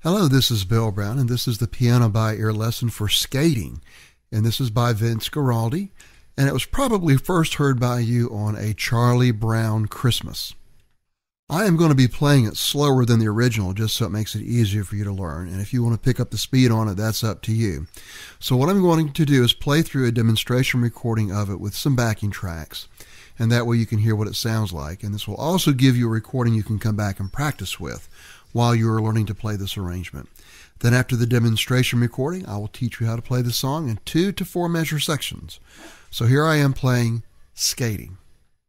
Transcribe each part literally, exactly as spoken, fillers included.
Hello, this is Bill Brown, and this is the Piano by Ear lesson for skating. And this is by Vince Guaraldi, and it was probably first heard by you on A Charlie Brown Christmas. I am going to be playing it slower than the original just so it makes it easier for you to learn, and if you want to pick up the speed on it, that's up to you. So what I'm going to do is play through a demonstration recording of it with some backing tracks, and that way you can hear what it sounds like, and this will also give you a recording you can come back and practice with while you are learning to play this arrangement. Then after the demonstration recording, I will teach you how to play the song in two to four measure sections. So here I am playing Skating.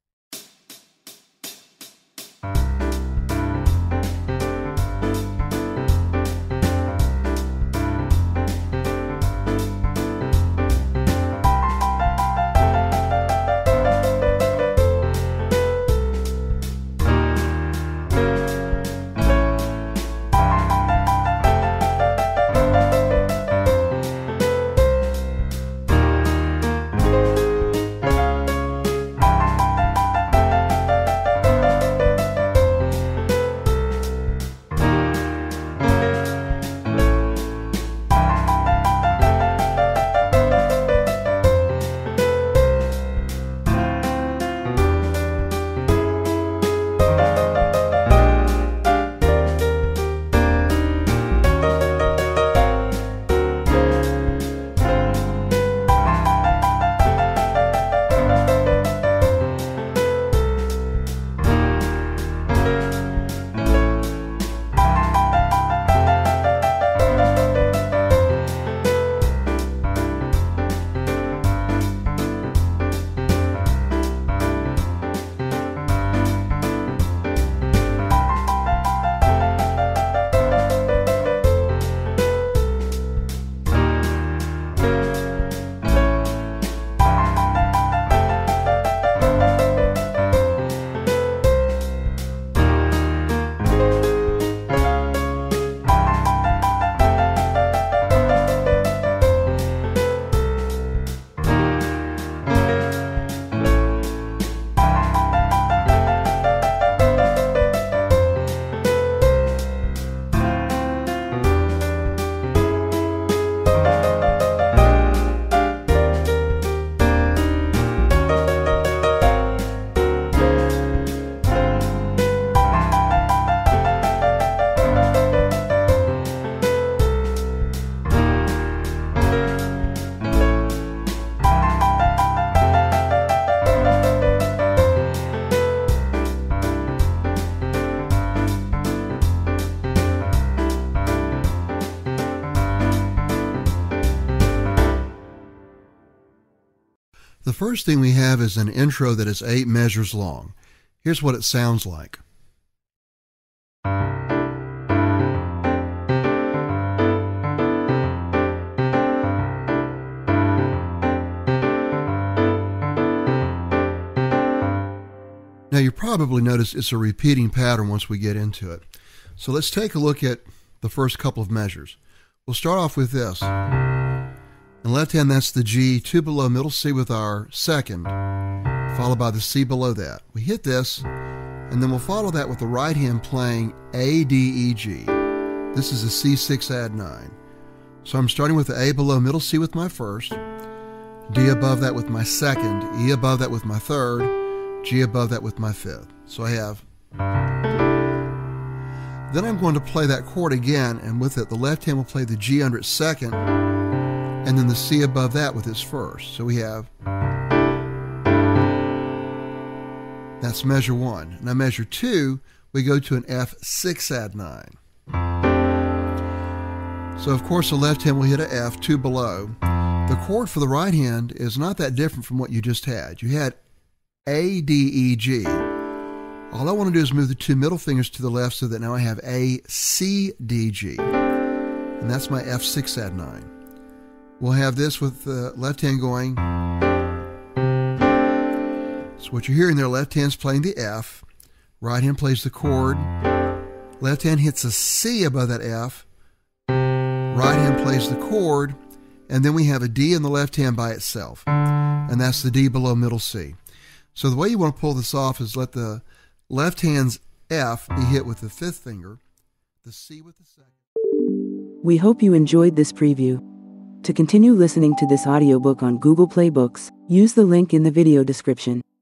The first thing we have is an intro that is eight measures long. Here's what it sounds like. Now you probably notice it's a repeating pattern once we get into it. So let's take a look at the first couple of measures. We'll start off with this. In left hand, that's the G, two below, middle C with our second, followed by the C below that. We hit this, and then we'll follow that with the right hand playing A, D, E, G. This is a C six add nine. So I'm starting with the A below, middle C with my first, D above that with my second, E above that with my third, G above that with my fifth. So I have. Then I'm going to play that chord again, and with it, the left hand will play the G under its second, and then the C above that with its first. So we have, that's measure one. Now measure two, we go to an F six add nine. So of course the left hand will hit a F, two below. The chord for the right hand is not that different from what you just had. You had A, D, E, G. All I want to do is move the two middle fingers to the left so that now I have A, C, D, G. And that's my F six add nine. We'll have this with the left hand going. So what you're hearing there, left hand's playing the F, right hand plays the chord, left hand hits a C above that F, right hand plays the chord, and then we have a D in the left hand by itself, and that's the D below middle C. So the way you want to pull this off is let the left hand's F be hit with the fifth finger, the C with the second. We hope you enjoyed this preview. To continue listening to this audiobook on Google Play Books, use the link in the video description.